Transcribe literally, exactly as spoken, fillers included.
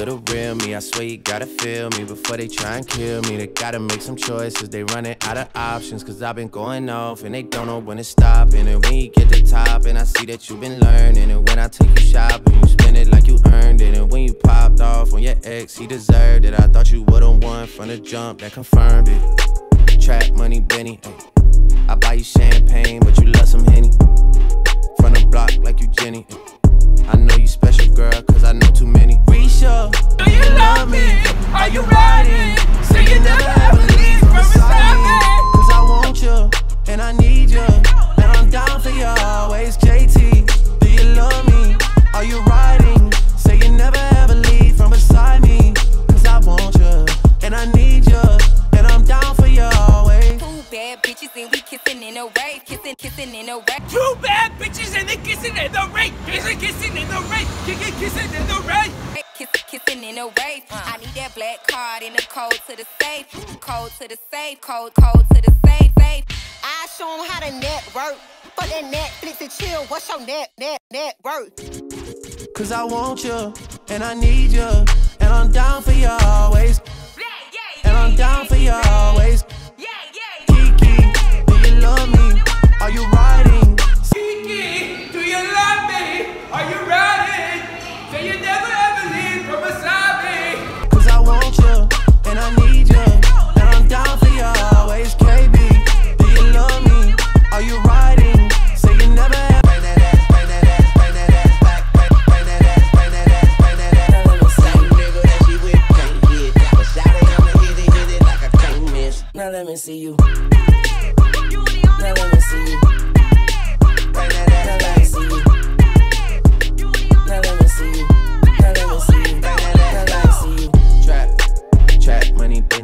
to the real me. I swear you gotta feel me before they try and kill me. They gotta make some choices, they running out of options. Cause I've been going off and they don't know when to stop. And when you get to top and I see that you've been learning. And when I take you shopping, you spend it like you earned it. And when you popped off on your ex, he deserved it. I thought you would've won from the jump, that confirmed it. Trap money, Benny, ay. I buy you champagne, but you love some Henny. From the block like you Jenny. I know you special, girl, cause I know too many. Risha, do you love me? Are you riding? Say you never ever leave from beside me. Cause I want you, and I need you, and I'm down for you always. J T, do you love me? Are you riding? Say you never ever leave from beside me. Cause I want you, and I need you, and I'm down for you always. Two bad bitches and we kissing in a rave, kissing, kissing in a rave. Two bad bitches and they kissing in the rain, kissing, kissing in the rain, kicking, kissing in the rain. Kissing, kissing in a rave. Uh. I need that black card in the code to the safe, code to the safe, code, code to the safe, safe. I show them how to network. For that Netflix and chill, what's your net, net, net worth? Cause I want you, and I need you, and I'm down for you always. Yeah, yeah, and I'm down for you always. Yeah, yeah, Kiki, do you love me? Are you riding? Kiki, do you love me? Are you riding? Say you never ever leave from beside me. Cause I want you, and I need you, and I'm down for you always. K B, do you love me? Are you riding? Say you never ever. Bring that ass, bring that ass, bring that ass back. Bring that ass, bring that ass, bring that ass. Let me see you, nigga, that she with can't hit. But shot it, I'ma hit it, hit it like I can't miss. Now let me see you. Now let me see you. Bring that ass, let me see you. Now let me see you. Now let me see you. Bring that ass, now let me see you. Trap, trap money, bitch.